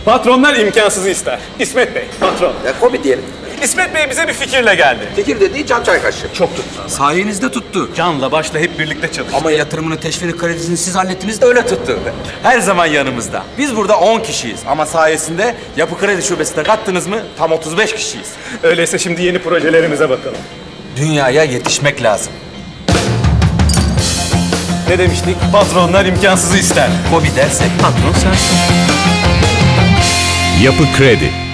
Patronlar imkansızı ister. İsmet Bey, patron. Ya kobi diyelim. İsmet Bey bize bir fikirle geldi. Fikir dediği Can Çaykaşçı. Çok tuttu. Sayenizde tuttu. Can'la başla hep birlikte çalıştık. Ama yatırımını, teşvini, kredisini siz hallettiniz de öyle tuttu. Her zaman yanımızda. Biz burada 10 kişiyiz ama sayesinde Yapı Kredi Şubesi'ne kattınız mı tam 35 kişiyiz. Öyleyse şimdi yeni projelerimize bakalım. Dünyaya yetişmek lazım. Ne demiştik? Patronlar imkansızı ister. Kobi dersek Patron sensin. Yapı Kredi.